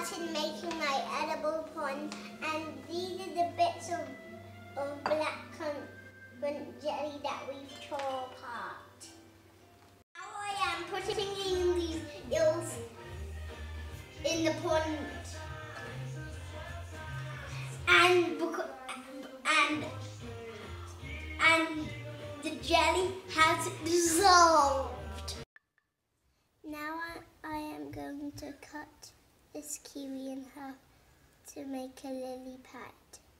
started making my edible pond, and these are the bits of black currant jelly that we've tore apart. Now I am putting in these eels in the pond, and the jelly has dissolved. Now I am going to cut this kiwi in half to make a lily pad.